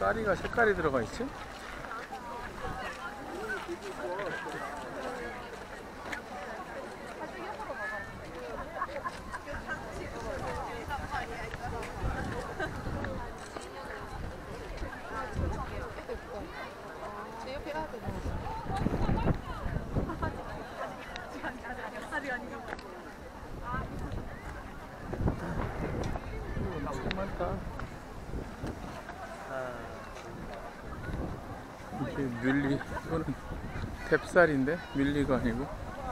쌀이가 색깔이 들어가 있지? 이게 뮬리 또는 탭쌀인데 뮬리가 아니고.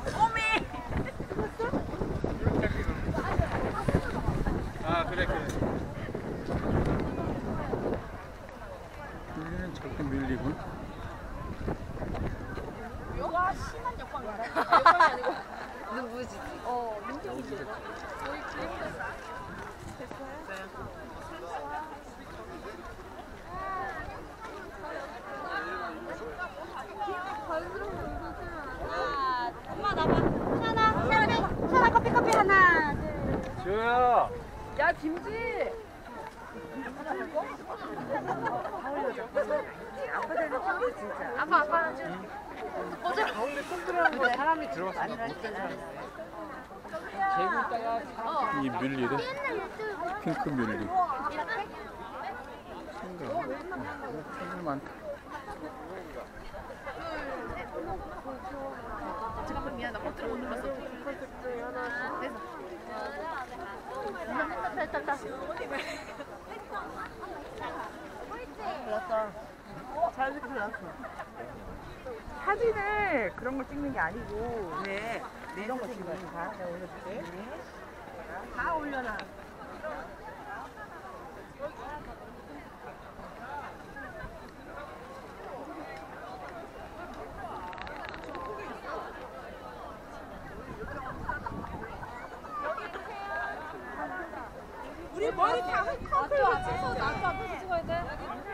아 그래. 뮬리는 저게 뮬리군. 와 심한 역광이다. 역광이 아니고 누구지? 민정이지. 여기 그림자 됐어요? 엄마 나봐. 샤나 커피 하나. 지호야. 야 김지. 아빠 어제 가운데 쏙 들어가는 거 사람이 들어갔어. 못된 사람. 재밌다가 이 뮬리래. 핑크 뮬리. 생각 많다. 잠깐만 미안하다. 버튼 못 눌렀어. 됐다. 좋았다. 잘 잘났어. 사진을 그런 걸 찍는 게 아니고 네. 이런 거 찍어요. 다 내가 올려줄게. 다 올려놔. 우리 머리 다 컬컬 찍어서 나도 앞에서 찍어야 돼.